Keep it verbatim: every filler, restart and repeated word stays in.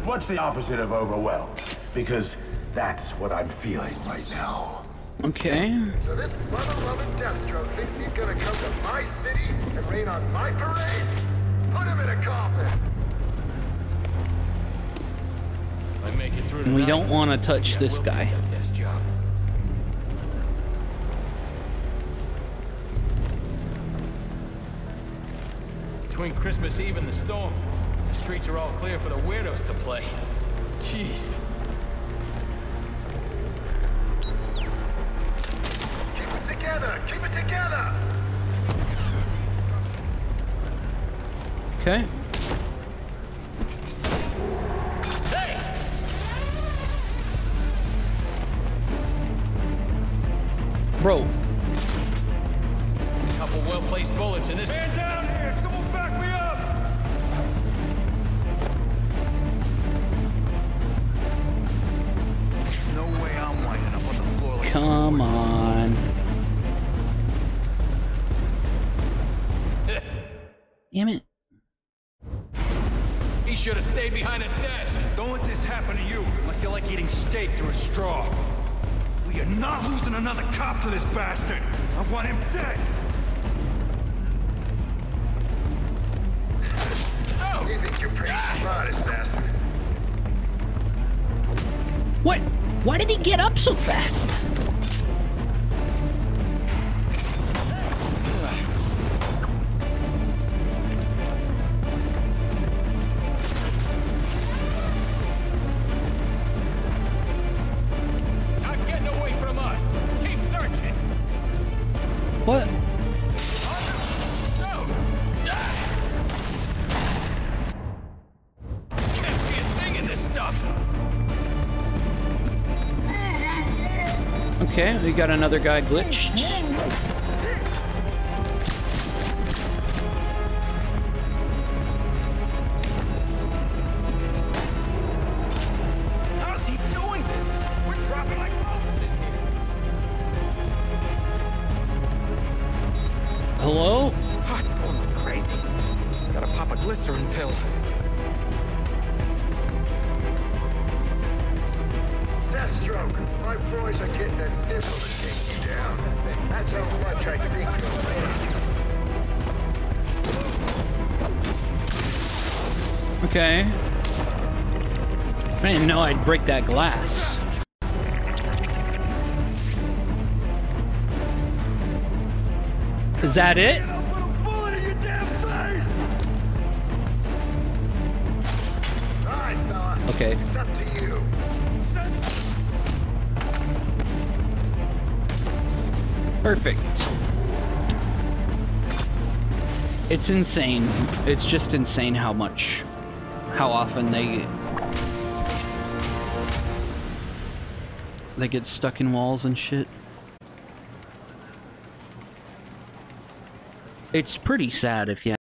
what's the opposite of overwhelmed? Because that's what I'm feeling right now. Okay. So this mother-loving Deathstroke thinks he's gonna come to my city and rain on my parade? Put him in a coffin! I make it through. We don't want to touch this guy. Between Christmas Eve and the storm, the streets are all clear for the weirdos to play. Jeez. Keep it together! Keep it together! Okay. Hey! Bro. Couple well-placed bullets in this. Man down here! Someone back me up! No way I'm winding up on the floor like Come on. Damn it. He should have stayed behind a desk. Don't let this happen to you, unless you like eating steak through a straw. We are not losing another cop to this bastard. I want him dead. Oh! You think you're pretty smart, assassin? What? Why did he get up so fast? Not getting away from us. Keep searching. What? No! Can't see a thing in this stuff. Okay, we got another guy glitched. How's he doing? We're dropping like roses in here. Hello? Hot, going crazy. Gotta pop a glycerin pill. Deathstroke, my boys are getting a nickel to take you down. That's how much I think you'll live. Okay. I didn't know I'd break that glass. Is that it? I'll put a bullet in your damn face! All right, fella. Okay. It's up to you. Perfect. It's insane. It's just insane how much, how often they they get stuck in walls and shit. It's pretty sad if you